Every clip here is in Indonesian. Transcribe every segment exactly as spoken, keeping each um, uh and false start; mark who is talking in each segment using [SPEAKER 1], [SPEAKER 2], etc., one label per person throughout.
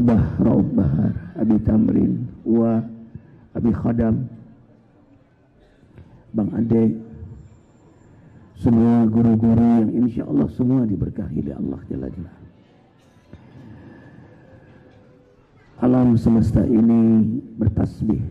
[SPEAKER 1] Abah Rauf Bahar, Abi Tamrin, Wa, Abi Khadam, Bang Ade, semua guru-guru yang insya Allah semua diberkahi oleh Allah Jalla Jalla. Alam semesta ini bertasbih,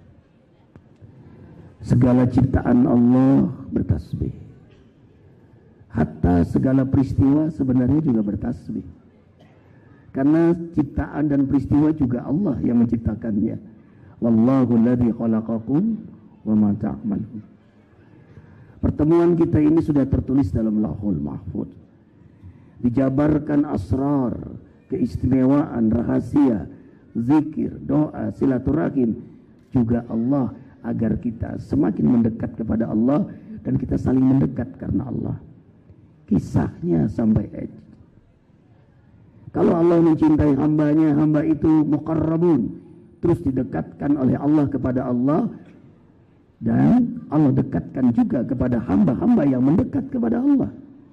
[SPEAKER 1] segala ciptaan Allah bertasbih, hatta segala peristiwa sebenarnya juga bertasbih, karena ciptaan dan peristiwa juga Allah yang menciptakannya. Wallahu alladzi khalaqakum wa ma ta'malun. Pertemuan kita ini sudah tertulis dalam Lauhul Mahfuz, dijabarkan asrar, keistimewaan, rahasia, zikir, doa, silaturahim juga Allah, agar kita semakin mendekat kepada Allah dan kita saling mendekat karena Allah. Kisahnya sampai edge. Kalau Allah mencintai hambanya, hamba itu muqarrabun, terus didekatkan oleh Allah kepada Allah, dan Allah dekatkan juga kepada hamba-hamba yang mendekat kepada Allah.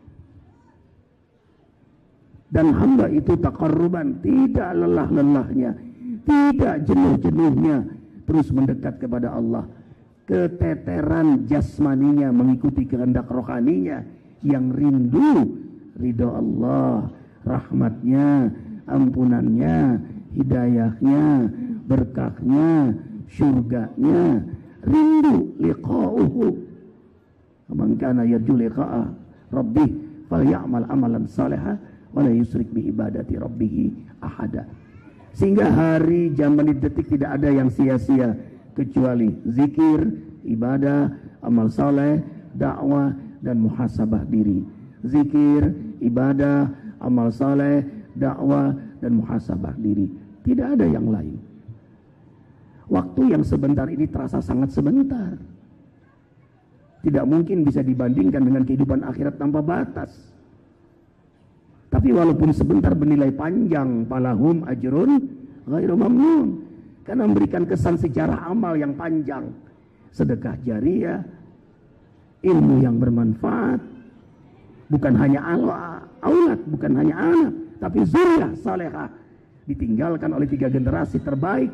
[SPEAKER 1] Dan hamba itu taqarruban, tidak lelah-lelahnya, tidak jenuh-jenuhnya, terus mendekat kepada Allah. Keteteran jasmaninya mengikuti kehendak rohaninya, yang rindu ridho Allah, rahmatnya, ampunannya, hidayahnya, berkahnya, syurganya, rindu liqa'uhu. Man kana yarju liqa'a rabbih falyamal amalan salihah wa la yusyrik bi ibadati rabbih ahada. Sehingga hari, jam, menit, detik tidak ada yang sia-sia kecuali zikir, ibadah, amal saleh, dakwah, dan muhasabah diri. Zikir, ibadah, amal saleh, dakwah, dan muhasabah diri. Tidak ada yang lain. Waktu yang sebentar ini terasa sangat sebentar. Tidak mungkin bisa dibandingkan dengan kehidupan akhirat tanpa batas. Tapi walaupun sebentar bernilai panjang, falahum ajrun ghairu mamnun, karena memberikan kesan sejarah amal yang panjang, sedekah jariah, ilmu yang bermanfaat, bukan hanya aulad, bukan hanya anak, tapi zuriyah salehah ditinggalkan oleh tiga generasi terbaik.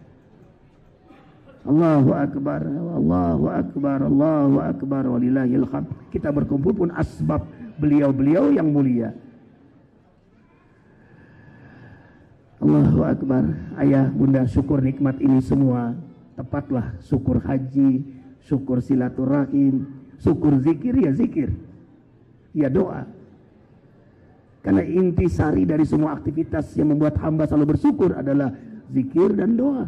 [SPEAKER 1] Allahu akbar, Allahu akbar, Allahu akbar, walillahil hamd. Kita berkumpul pun asbab beliau-beliau yang mulia. Allahu akbar. Ayah, bunda, syukur nikmat ini semua. Tepatlah syukur haji, syukur silaturahim, syukur zikir, ya zikir, ya doa. Karena intisari dari semua aktivitas yang membuat hamba selalu bersyukur adalah zikir dan doa.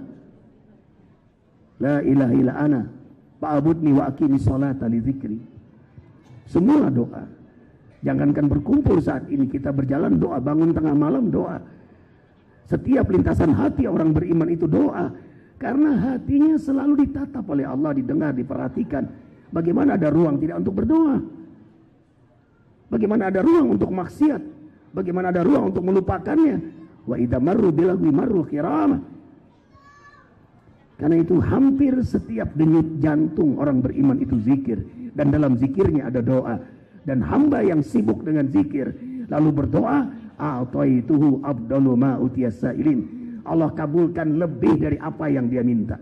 [SPEAKER 1] La ilaha illa ana fa'budni wa aqimi sholata li dzikri. Semua doa. Jangankan berkumpul saat ini, kita berjalan doa, bangun tengah malam doa. Setiap lintasan hati orang beriman itu doa, karena hatinya selalu ditatap oleh Allah, didengar, diperhatikan. Bagaimana ada ruang tidak untuk berdoa? Bagaimana ada ruang untuk maksiat? Bagaimana ada ruang untuk melupakannya? Wa idza marru bilagwi marru kirama. Karena itu hampir setiap denyut jantung orang beriman itu zikir, dan dalam zikirnya ada doa. Dan hamba yang sibuk dengan zikir lalu berdoa, a'taituhu afdalu ma utiyas sa'ilin. Allah kabulkan lebih dari apa yang dia minta.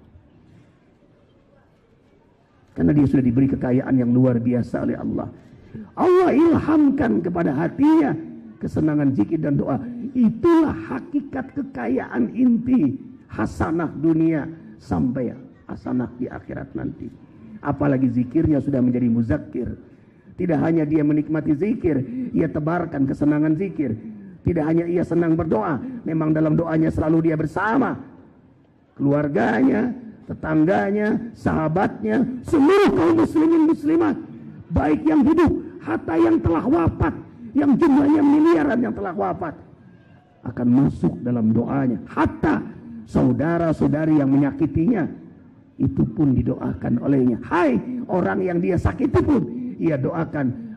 [SPEAKER 1] Karena dia sudah diberi kekayaan yang luar biasa oleh Allah. Allah ilhamkan kepada hatinya kesenangan zikir dan doa. Itulah hakikat kekayaan inti hasanah dunia sampai hasanah di akhirat nanti. Apalagi zikirnya sudah menjadi muzakkir. Tidak hanya dia menikmati zikir, ia tebarkan kesenangan zikir. Tidak hanya ia senang berdoa, memang dalam doanya selalu dia bersama keluarganya, tetangganya, sahabatnya, seluruh kaum muslimin muslimat, baik yang hidup hatta yang telah wafat, yang jumlahnya miliaran yang telah wafat, akan masuk dalam doanya. Hatta saudara-saudari yang menyakitinya, itu pun didoakan olehnya. Hai orang yang dia sakiti pun, ia doakan